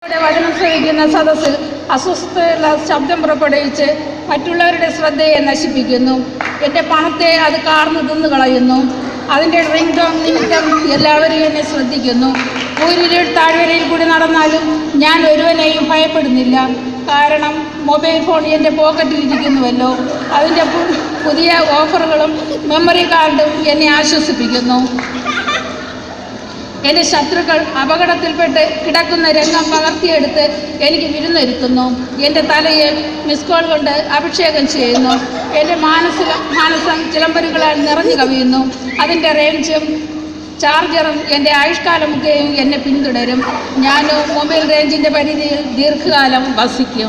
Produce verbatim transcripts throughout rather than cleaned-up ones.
വചനം ശ്രവിക്കുന്ന സദസ്സിൽ അസ്വസ്ഥതയുള്ള ശബ്ദം പുറപ്പെടുവിച്ച് മറ്റുള്ളവരുടെ ശ്രദ്ധയെ നശിപ്പിക്കുന്നു. എൻ്റെ പണത്തെ അത് കാർന്നു തിന്നു കളയുന്നു. അതിൻ്റെ റിംഗ് ടോൺ നിമിത്തം എല്ലാവരും എന്നെ ശ്രദ്ധിക്കുന്നു. ഊരിൽ താഴ്വരയിൽ കൂടി നടന്നാലും ഞാൻ ഒരുവനെയും ഭയപ്പെടുന്നില്ല. കാരണം മൊബൈൽ ഫോൺ എൻ്റെ പോക്കറ്റിലിരിക്കുന്നുവല്ലോ. അതിൻ്റെ പുതിയ ഓഫറുകളും മെമ്മറി കാർഡും എന്നെ ആശ്വസിപ്പിക്കുന്നു. എൻ്റെ ശത്രുക്കൾ അപകടത്തിൽപ്പെട്ട് കിടക്കുന്ന രംഗം പകർത്തിയെടുത്ത് എനിക്ക് വിരുന്നൊരുക്കുന്നു. എൻ്റെ തലയെ മിസ്കോൾ കൊണ്ട് അഭിഷേകം ചെയ്യുന്നു. എൻ്റെ മാനസിക മാനസം ചിലമ്പലുകളാൽ നിറഞ്ഞു കവിയുന്നു. അതിൻ്റെ റേഞ്ചും ചാർജറും എൻ്റെ ആയുഷ്കാലമൊക്കെയും എന്നെ പിന്തുടരും. ഞാനും മൊബൈൽ റേഞ്ചിൻ്റെ പരിധിയിൽ ദീർഘകാലം വസിക്കും.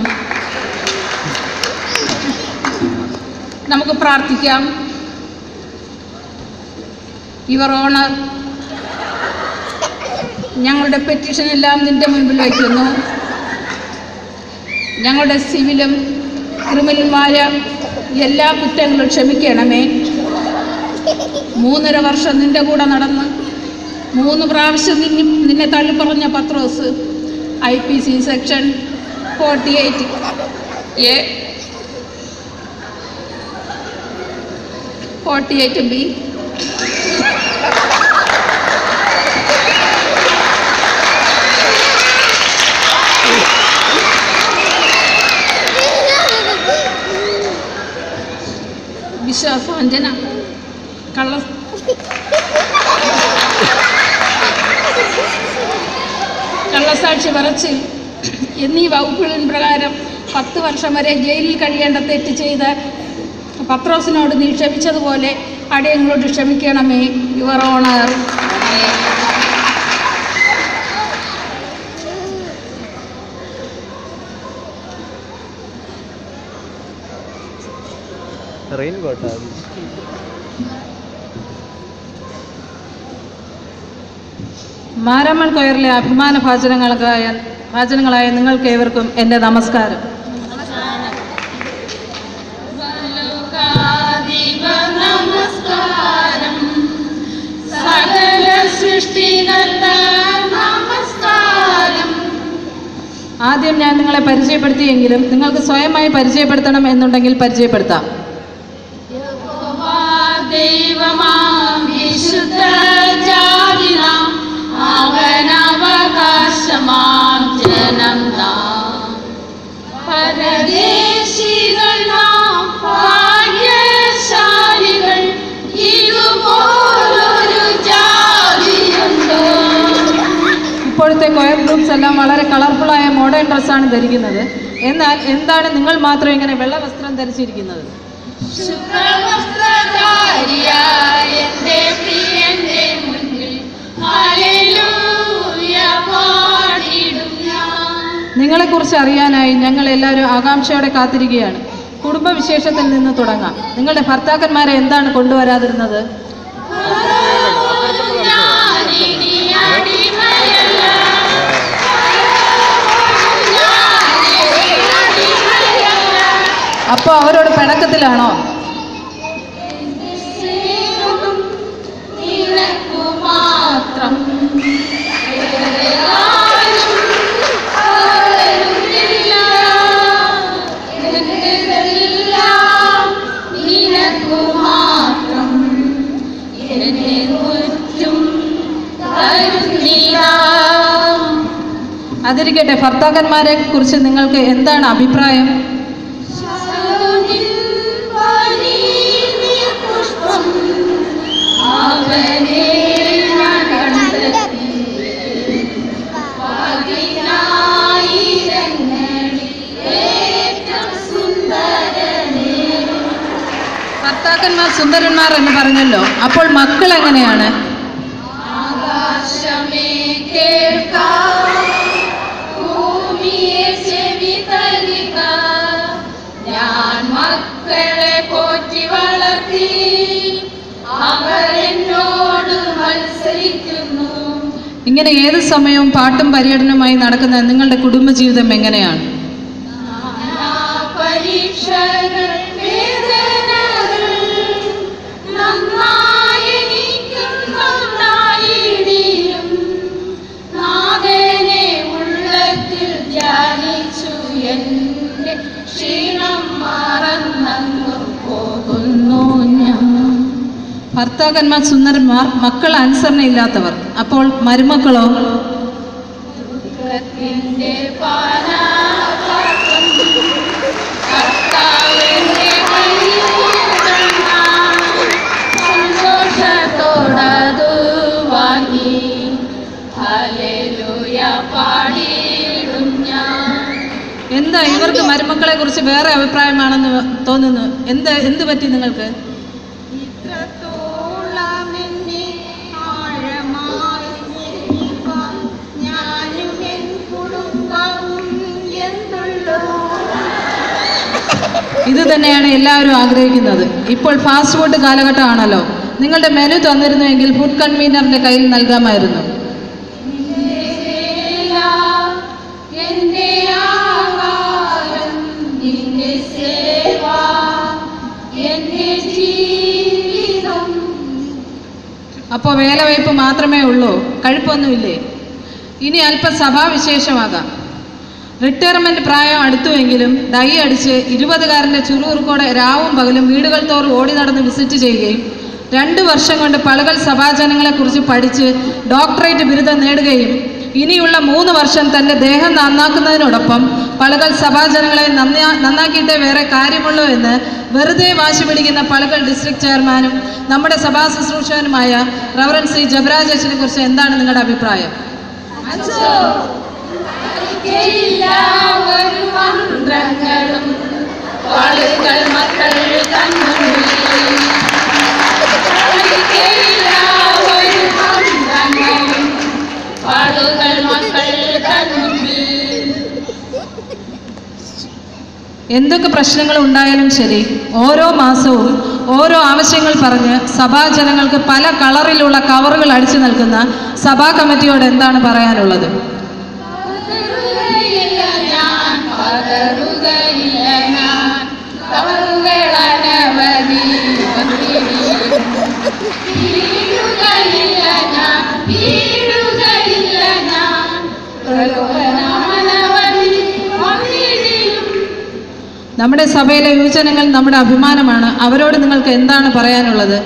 നമുക്ക് പ്രാർത്ഥിക്കാം. യുവർ ഓണർ, ഞങ്ങളുടെ പെറ്റീഷനെല്ലാം നിൻ്റെ മുൻപിൽ വയ്ക്കുന്നു. ഞങ്ങളുടെ സിവിലും ക്രിമിനലുമായ എല്ലാ കുറ്റങ്ങളും ക്ഷമിക്കണമേ. മൂന്നര വർഷം നിൻ്റെ കൂടെ നടന്ന് മൂന്ന് പ്രാവശ്യം നിന്നെ നിന്നെ തള്ളിപ്പറഞ്ഞ പത്രോസ് I P C section forty eight A forty eight B വിശ്വാസവഞ്ചന, കള്ള കള്ളസാക്ഷി പറച്ചിൽ എന്നീ വകുപ്പുകളിൻ പ്രകാരം പത്ത് വർഷം വരെ ജയിലിൽ കഴിയേണ്ട തെറ്റ് ചെയ്ത പത്രോസിനോട് നീ ക്ഷമിച്ചതുപോലെ അടിയങ്ങളോട് ക്ഷമിക്കണമേ. Your honour. മാരാമൺ കൊയറിലെ അഭിമാന ഭാചനങ്ങളായ ഭാചനങ്ങളായ നിങ്ങൾക്കേവർക്കും എൻ്റെ നമസ്കാരം. ആദ്യം ഞാൻ നിങ്ങളെ പരിചയപ്പെടുത്തിയെങ്കിലും നിങ്ങൾക്ക് സ്വയമായി പരിചയപ്പെടുത്തണം എന്നുണ്ടെങ്കിൽ പരിചയപ്പെടുത്താം. ദൈവമാം വിശുദ്ധ ജാതിനാം അവനവകാശമാം ജനം നാം പരദേശികൾ നാം ഭാഗ്യശാലികൾ ഇതുപോലൊരു ജാതിയുണ്ടോ. ഇപ്പോഴത്തെ കൊയർ ഗ്രൂപ്പ്സ് എല്ലാം വളരെ കളർഫുള്ളായ മോഡേൺ ഡ്രസ്സാണ് ധരിക്കുന്നത്. എന്നാൽ എന്താണ് നിങ്ങൾ മാത്രം ഇങ്ങനെ വെള്ള വസ്ത്രം ധരിച്ചിരിക്കുന്നത്? നിങ്ങളെക്കുറിച്ച് അറിയാനായി ഞങ്ങൾ എല്ലാവരും ആകാംക്ഷയോടെ കാത്തിരിക്കുകയാണ്. കുടുംബവിശേഷത്തിൽ നിന്ന് തുടങ്ങാം. നിങ്ങളുടെ ഭർത്താക്കന്മാരെ എന്താണ് കൊണ്ടുവരാതിരുന്നത്? അപ്പോൾ അവരോട് പിണക്കത്തിലാണോ? അതിരിക്കട്ടെ, ഭർത്താക്കന്മാരെ കുറിച്ച് നിങ്ങൾക്ക് എന്താണ് അഭിപ്രായം? ഭർത്താക്കന്മാർ സുന്ദരന്മാർ എന്ന് പറഞ്ഞല്ലോ, അപ്പോൾ മക്കൾ എങ്ങനെയാണ്? ഞാൻ മക്കളെ പോറ്റി വളർത്തി അവരെന്നോട് മത്സരിക്കുന്നു. ഇങ്ങനെ ഏത് സമയവും പാട്ടും പര്യടനവുമായി നടക്കുന്ന നിങ്ങളുടെ കുടുംബജീവിതം എങ്ങനെയാണ്? പരീക്ഷകൾ ഉള്ളത്തിൽ എൻ്റെ ക്ഷീണം മറന്നു പോകുന്നു ഞാൻ. ഭർത്താക്കന്മാർ സുന്ദരന്മാർ, മക്കൾ അനുസരണയില്ലാത്തവർ. അപ്പോൾ മരുമക്കളോ? സന്തോഷത്തോടതു വാങ്ങി ഹല്ലേലൂയ പാടിയിടും ഞാൻ. എന്താ ഇവർക്ക് മരുമക്കളെ കുറിച്ച് വേറെ അഭിപ്രായമാണെന്ന് തോന്നുന്നു? എന്ത് എന്ത് പറ്റി നിങ്ങൾക്ക്? ഇത് തന്നെയാണ് എല്ലാവരും ആഗ്രഹിക്കുന്നത്. ഇപ്പോൾ ഫാസ്റ്റ് ഫുഡ് കാലഘട്ടമാണല്ലോ. നിങ്ങളുടെ മെനു തന്നിരുന്നുവെങ്കിൽ ഫുഡ് കൺവീനറിന്റെ കയ്യിൽ നൽകാമായിരുന്നു. അപ്പോൾ വേലവയ്പ് മാത്രമേ ഉള്ളൂ, കഴിപ്പൊന്നുമില്ലേ? ഇനി അല്പ സഭാവിശേഷമാകാം. റിട്ടയർമെന്റ് പ്രായം അടുത്തുവെങ്കിലും ഡൈ അടിച്ച് ഇരുപതുകാരൻ്റെ ചുറുചുറുക്കോടെ രാവും പകലും വീടുകൾ തോറും ഓടി നടന്ന് വിസിറ്റ് ചെയ്യുകയും രണ്ട് വർഷം കൊണ്ട് പളുകൾ സഭാജനങ്ങളെക്കുറിച്ച് പഠിച്ച് ഡോക്ടറേറ്റ് ബിരുദം നേടുകയും ഇനിയുള്ള മൂന്ന് വർഷം തൻ്റെ ദേഹം നന്നാക്കുന്നതിനോടൊപ്പം പളുകൾ സഭാജനങ്ങളെ നന്നാ നന്നാക്കിയിട്ടേ വേറെ കാര്യമുള്ളൂ എന്ന് വെറുതെ വാശി പിടിക്കുന്ന പളുകൾ ഡിസ്ട്രിക്ട് ചെയർമാനും നമ്മുടെ സഭാ ശുശ്രൂഷകനുമായ റവറൻഡ് ശ്രീ ജബരാജ് അച്ഛനെ കുറിച്ച് എന്താണ് നിങ്ങളുടെ അഭിപ്രായം? എല്ലാവരും മന്ത്രങ്ങളും പളുകൾ മക്കൾ എന്തൊക്കെ പ്രശ്നങ്ങൾ ഉണ്ടായാലും ശരി, ഓരോ മാസവും ഓരോ ആവശ്യങ്ങൾ പറഞ്ഞ് സഭാജനങ്ങൾക്ക് പല കളറിലുള്ള കവറുകൾ അടിച്ചു നൽകുന്ന സഭാ കമ്മിറ്റിയോട് എന്താണ് പറയാനുള്ളത്? നമ്മുടെ സഭയിലെ യുവജനങ്ങൾ നമ്മുടെ അഭിമാനമാണ്. അവരോട് നിങ്ങൾക്ക് എന്താണ് പറയാനുള്ളത്?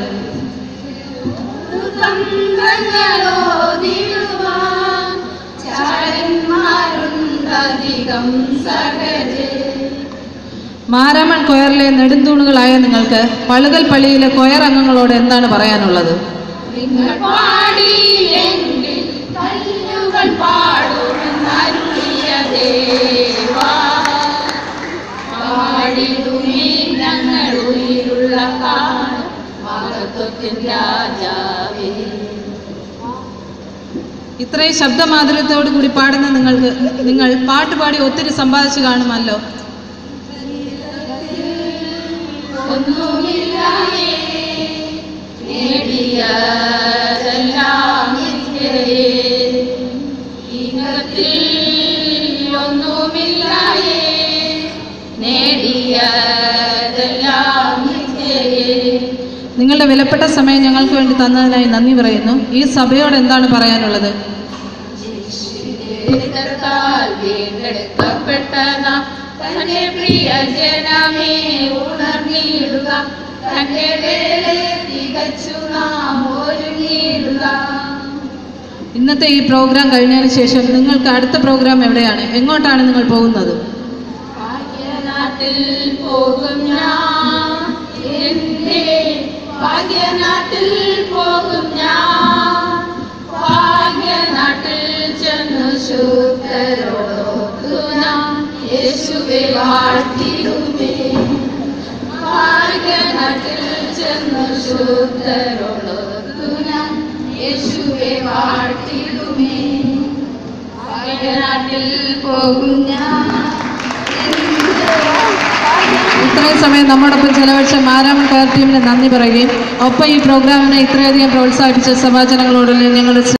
മാരാമൺ കൊയറിലെ നെടുന്തൂണുകളായ നിങ്ങൾക്ക് പളുകൽ പള്ളിയിലെ കൊയർ അംഗങ്ങളോട് എന്താണ് പറയാനുള്ളത്? ഇത്രയും ശബ്ദമാധുര്യത്തോടു കൂടി പാടുന്ന നിങ്ങൾക്ക് നിങ്ങൾ പാട്ടുപാടി ഒത്തിരി സമ്പാദിച്ചു കാണുമല്ലോ. നിങ്ങളുടെ വിലപ്പെട്ട സമയം ഞങ്ങൾക്ക് വേണ്ടി തന്നതിനായി നന്ദി പറയുന്നു. ഈ സഭയോട് എന്താണ് പറയാനുള്ളത്? ഇന്നത്തെ ഈ പ്രോഗ്രാം കഴിഞ്ഞതിന് ശേഷം നിങ്ങൾക്ക് അടുത്ത പ്രോഗ്രാം എവിടെയാണ്? എങ്ങോട്ടാണ് നിങ്ങൾ പോകുന്നത്? പോകും ഞാൻ, ഭാഗ്യനാട്ടിൽ പോകും ഞാൻ, ഭാഗ്യനാട്ടിൽ ചെന്നു ശുദ്ധരോടൊത്തു ഞാൻ യേശുവെ വാഴ്ത്തിടുമേ. ഭാഗ്യനാട്ടിൽ ചെന്നു ശുദ്ധരോടൊത്തു ഞാൻ യേശുവെ വാഴ്ത്തിടുമേ. ഭാഗ്യനാട്ടിൽ പോകും ഞാൻ. ഇത്രയും സമയം നമ്മോടൊപ്പം ചെലവഴിച്ച മാരാമൺ കൊയർ ടീമിന് നന്ദി പറയുകയും ഒപ്പം ഈ പ്രോഗ്രാമിനെ ഇത്രയധികം പ്രോത്സാഹിപ്പിച്ച സഭാജനങ്ങളോടുള്ള ഞങ്ങളുടെ